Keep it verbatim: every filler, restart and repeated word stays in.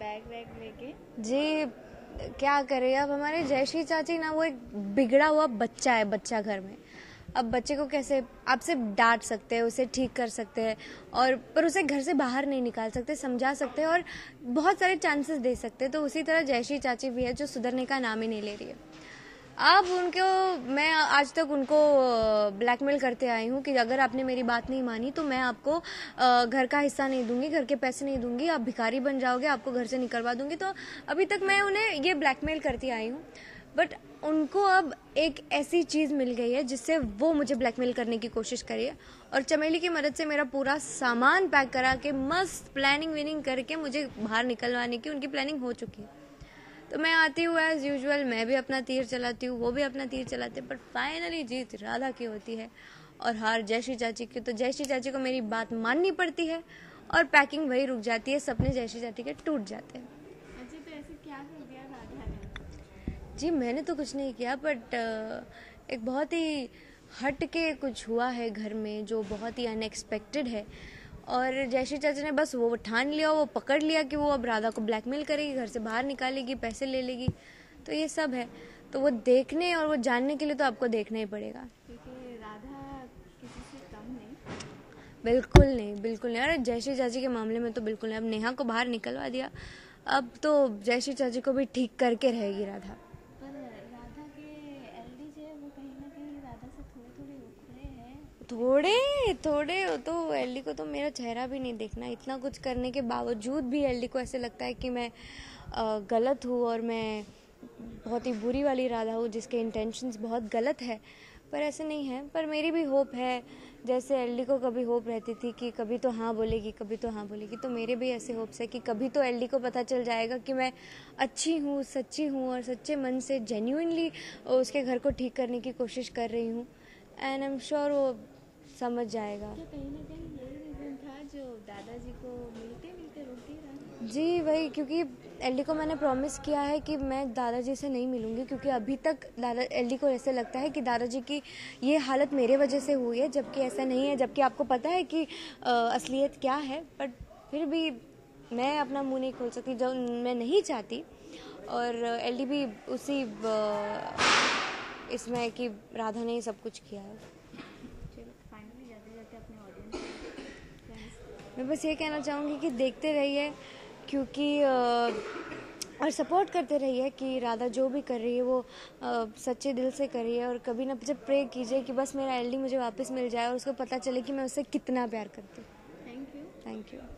Bag वैग लेके। जी क्या करें, अब हमारे जयश्री चाची ना वो एक बिगड़ा हुआ बच्चा है, बच्चा घर में। अब बच्चे को कैसे आप सिर्फ डांट सकते हैं, उसे ठीक कर सकते हैं, और पर उसे घर से बाहर नहीं निकाल सकते, समझा सकते हैं और बहुत सारे चांसेस दे सकते हैं। तो उसी तरह जयश्री चाची भी है जो सुधरने का नाम ही नहीं ले रही है। अब उनको मैं आज तक उनको ब्लैकमेल करते आई हूँ कि अगर आपने मेरी बात नहीं मानी तो मैं आपको घर का हिस्सा नहीं दूंगी, घर के पैसे नहीं दूंगी, आप भिखारी बन जाओगे, आपको घर से निकलवा दूंगी। तो अभी तक मैं उन्हें ये ब्लैकमेल करती आई हूँ, बट उनको अब एक ऐसी चीज़ मिल गई है जिससे वो मुझे ब्लैकमेल करने की कोशिश करी है, और चमेली की मदद से मेरा पूरा सामान पैक करा के मस्त प्लानिंग विनिंग करके मुझे बाहर निकलवाने की उनकी प्लानिंग हो चुकी है। तो मैं आती हूँ एज यूजुअल, मैं भी अपना तीर चलाती हूँ, वो भी अपना तीर चलाते हैं, बट फाइनली जीत राधा की होती है और हार जयश्री चाची की। तो जयश्री चाची को मेरी बात माननी पड़ती है और पैकिंग वही रुक जाती है, सपने जयश्री चाची के टूट जाते हैं। अच्छा, तो ऐसे क्या कर दिया राधा ने? जी मैंने तो कुछ नहीं किया, बट एक बहुत ही हट के कुछ हुआ है घर में जो बहुत ही अनएक्सपेक्टेड है, और जयश्री चाचा ने बस वो ठान लिया, वो पकड़ लिया कि वो अब राधा को ब्लैकमेल करेगी, घर से बाहर निकालेगी, पैसे ले लेगी। तो ये सब है, तो वो देखने और वो जानने के लिए तो आपको देखना ही पड़ेगा। क्योंकि राधा किसी से कम नहीं। बिल्कुल नहीं, बिल्कुल नहीं। अरे जयश्री चाची के मामले में तो बिल्कुल नहीं। अब नेहा को बाहर निकलवा दिया, अब तो जयश्री चाची को भी ठीक करके रहेगी राधा। थोड़े थोड़े तो एलडी को तो मेरा चेहरा भी नहीं देखना, इतना कुछ करने के बावजूद भी एलडी को ऐसे लगता है कि मैं गलत हूँ और मैं बहुत ही बुरी वाली राधा हूँ जिसके इंटेंशंस बहुत गलत है। पर ऐसे नहीं है, पर मेरी भी होप है, जैसे एलडी को कभी होप रहती थी कि कभी तो हाँ बोलेगी, कभी तो हाँ बोलेगी, तो मेरे भी ऐसे होप्स है कि कभी तो एलडी को पता चल जाएगा कि मैं अच्छी हूँ, सच्ची हूँ और सच्चे मन से जेन्युइनली उसके घर को ठीक करने की कोशिश कर रही हूँ, एंड आई एम श्योर वो समझ जाएगा। क्या कहीं ना कहीं यही रीजन था जो दादाजी को मिलते मिलते रोक दिया? जी वही, क्योंकि एलडी को मैंने प्रॉमिस किया है कि मैं दादाजी से नहीं मिलूंगी, क्योंकि अभी तक दादा एलडी को ऐसे लगता है कि दादाजी की ये हालत मेरे वजह से हुई है, जबकि ऐसा नहीं है, जबकि आपको पता है कि आ, असलियत क्या है। बट फिर भी मैं अपना मुंह नहीं खोल सकती जो मैं नहीं चाहती, और एलडी भी उसी इसमें कि राधा ने सब कुछ किया है। मैं बस ये कहना चाहूँगी कि देखते रहिए, क्योंकि और सपोर्ट करते रहिए कि राधा जो भी कर रही है वो आ, सच्चे दिल से कर रही है, और कभी ना जब प्रे कीजिए कि बस मेरा एलडी मुझे वापस मिल जाए और उसको पता चले कि मैं उससे कितना प्यार करती हूँ। Thank you. Thank you.